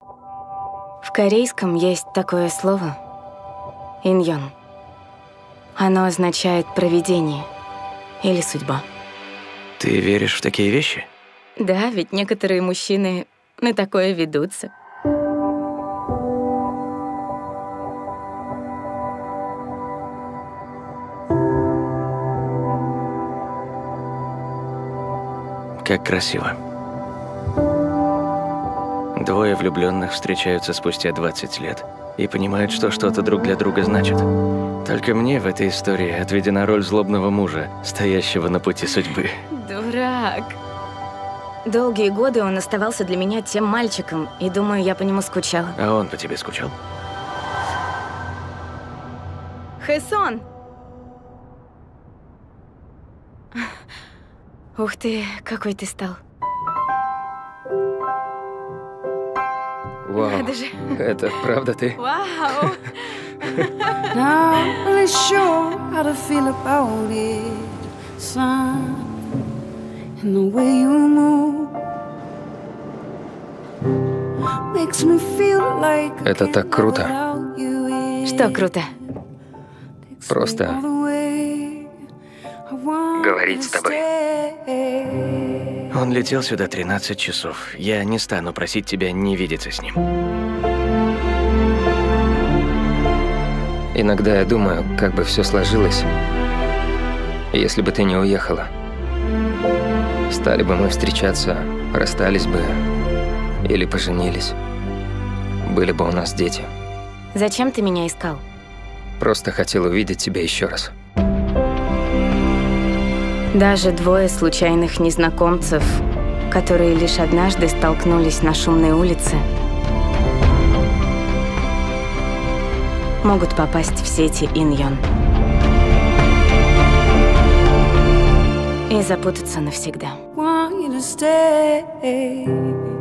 В корейском есть такое слово «иньон». Оно означает «провидение» или «судьба». Ты веришь в такие вещи? Да, ведь некоторые мужчины на такое ведутся. Как красиво. Двое влюбленных встречаются спустя 20 лет и понимают, что что-то друг для друга значит. Только мне в этой истории отведена роль злобного мужа, стоящего на пути судьбы. Дурак. Долгие годы он оставался для меня тем мальчиком, и думаю, я по нему скучала. А он по тебе скучал? Хэсон! Ух ты, какой ты стал. Вау, Надо же. это правда ты? Вау! Not really sure how to feel about it, son. And the way you move makes me feel like Это так круто. Что круто? Просто говорить с тобой. Он летел сюда 13 часов. Я не стану просить тебя не видеться с ним. Иногда я думаю, как бы все сложилось, если бы ты не уехала. Стали бы мы встречаться, расстались бы или поженились. Были бы у нас дети. Зачем ты меня искал? Просто хотел увидеть тебя еще раз. Даже двое случайных незнакомцев, которые лишь однажды столкнулись на шумной улице, могут попасть в сети иньон и запутаться навсегда. want you to stay.